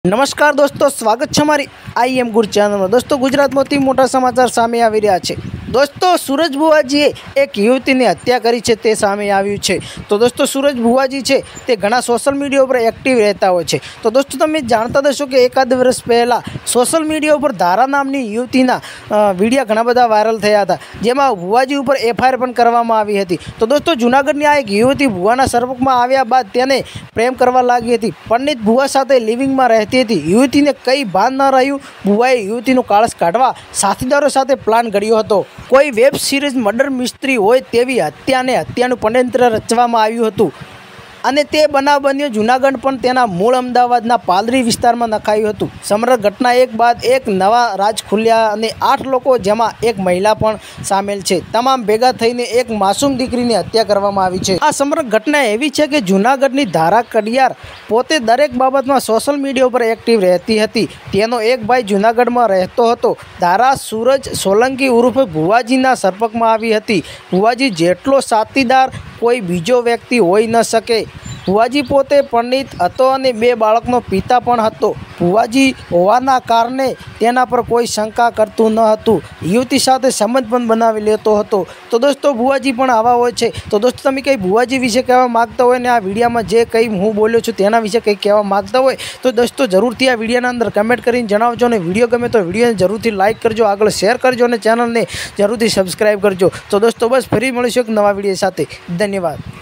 नमस्कार दोस्तों, स्वागत है हमारी आई एम गुड चैनल में। दोस्तों, गुजरात में मोटा समाचार सामे આવી રહ્યા છે। दोस्तों, सूरज बुवाजीए एक युवती ने हत्या करी है ते सामे आव्युं छे। तो दोस्तों, सूरज बुवाजी है ते घणा सोशल मीडिया पर एक्टिव रहता होय छे। तो दोस्तों, तमे जानता हशो कि एकाद वर्ष पहला सोशल मीडिया पर धारा नामनी युवतीना विडियो घणा बधा वायरल थया हता, जेमां बुवाजी पर एफआईआर पण करवामां आवी हती। तो दोस्तों, जूनागढ़नी आ एक युवती बुवाना संपर्कमां आव्या बाद तेने प्रेम करवा लागी हती। पंडित बुवा साथे लिविंगमां रहती हती। युवतीने कई भान न रह्युं। बुवाए युवतीनो काळज काढवा साथीदारो साथे प्लान घड्यो हतो। कोई वेब सीरीज मर्डर मिस्ट्री होय तेवी हत्यानुं षड्यंत्र रचवामां આવ્યું હતું અને તે બનાવ બન્યો જૂનાગઢ પણ તેના મૂળ અમદાવાદના પાલરી વિસ્તારમાં નખાયું હતું। સમગ્ર ઘટના એક બાદ એક નવા રાજ ખુલ્યા અને 8 લોકો જેમાં એક મહિલા પણ સામેલ છે, તમામ ભેગા થઈને એક માસૂમ દીકરીની હત્યા કરવામાં આવી છે। આ સમગ્ર ઘટના એવી છે કે જૂનાગઢની ધારા કડિયાર પોતે દરેક બાબતમાં સોશિયલ મીડિયા ઉપર એક્ટિવ રહેતી હતી। તેનો એક ભાઈ જૂનાગઢમાં રહેતો હતો। ધારા सूरज सोलंकी उर्फ भुवाजीना संपर्कमां आवी हती। भुवाजी जेटलो साथीदार कोई बीजो व्यक्ति होई न सके। भुवाजी पोते पंडित हतो अने 2 बाळकनो पिता पण हतो। भुवाजी होवाना कारणे तेना पर कोई शंका करतुं न हतुं। युवती साथे संबंध पण बनावी लेतो हतो। तो दोस्तों, भुवाजी पण आवा होय छे। तो दोस्तों, तमे कई भुवाजी विषे कहेवा मागता होय ने आ विडियोमां जे कई हूँ बोल्यो छुं तेना विषे कई कहेवा मागता होय तो दोस्तों जरूरथी आ विडियोना अंदर कमेंट करीने जणावजो। ने विडियो गमे तो विडियोने जरूरथी लाइक करजो, आगळ शेर करजो अने चेनलने जरूरथी सब्सक्राइब करजो। तो दोस्तों, बस फरी मळीशुं एक नवा विडियो साथे। धन्यवाद।